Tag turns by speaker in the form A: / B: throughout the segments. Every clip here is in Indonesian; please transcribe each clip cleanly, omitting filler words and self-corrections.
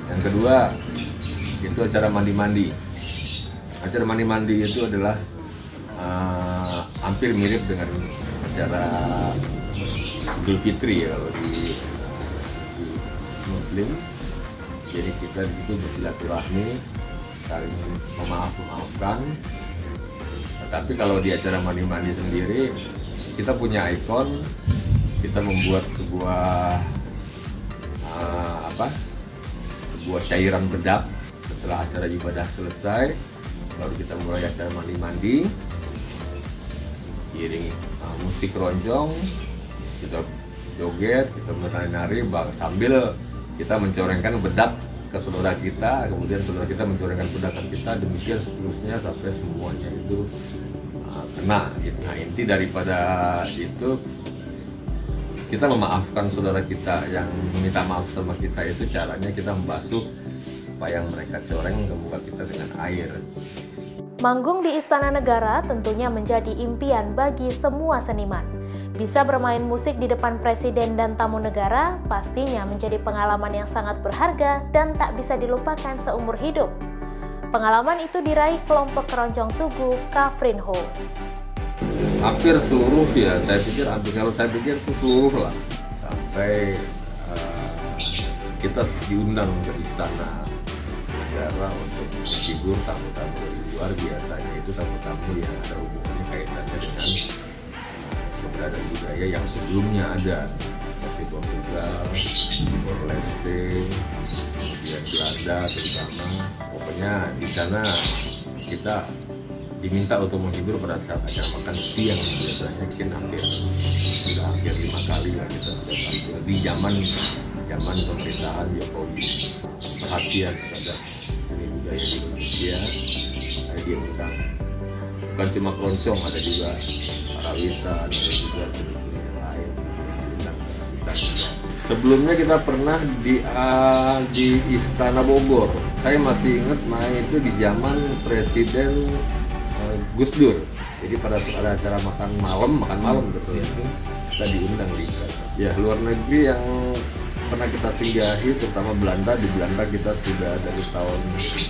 A: Yang kedua itu acara mandi-mandi. Acara mandi-mandi itu adalah hampir mirip dengan acara Idul Fitri ya kalau di Muslim. Jadi kita di situ bersilaturahmi, saling memaafkan. Tapi kalau di acara mandi-mandi sendiri, kita punya ikon, kita membuat sebuah sebuah cairan bedak setelah acara ibadah selesai. Lalu kita mulai acara mandi-mandi, diiringi musik keroncong, kita joget, kita menari-nari sambil kita mencorengkan bedak ke saudara kita, kemudian saudara kita mencorengkan bedakan kita, demikian seterusnya sampai semuanya itu kena gitu. Nah, inti daripada itu kita memaafkan saudara kita yang minta maaf sama kita, itu caranya kita membasuh apa yang mereka coreng ke muka kita dengan air.
B: Manggung di Istana Negara tentunya menjadi impian bagi semua seniman. Bisa bermain musik di depan presiden dan tamu negara pastinya menjadi pengalaman yang sangat berharga dan tak bisa dilupakan seumur hidup. Pengalaman itu diraih kelompok keroncong Tugu Kafrinho.
A: Hampir seluruh ya, kalau saya pikir itu seluruh lah. Sampai kita diundang ke Istana Negara untuk figur tamu-tamu dari luar, biasanya itu tamu-tamu yang ada hubungannya kaitannya dengan keberadaan budaya yang sebelumnya ada, seperti Portugal, Timor Leste, kemudian Belanda terutama. Pokoknya di sana kita diminta untuk menghibur pada saat acara makan siang, biasanya mungkin hampir 5 kali lah kita tampil di zaman pemerintahan Jokowi. Perhatian terhadap seni budaya di Indonesia, dia undang bukan cuma keroncong, ada juga karawitan, ada juga seni yang lain. Sebelumnya kita pernah di Istana Bogor. Saya masih ingat main itu di zaman Presiden Gus Dur. Jadi pada saat ada acara makan malam betul, kita diundang di luar negeri yang pernah kita singgahi, terutama Belanda. Di Belanda kita sudah dari tahun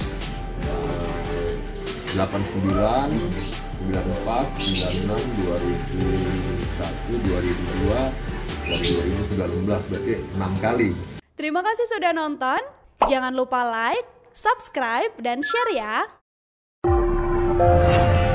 A: 89, 94, 96, 2001, 2002, dan 2019, berarti 6 kali.
C: Terima kasih sudah nonton. Jangan lupa like, subscribe, dan share ya.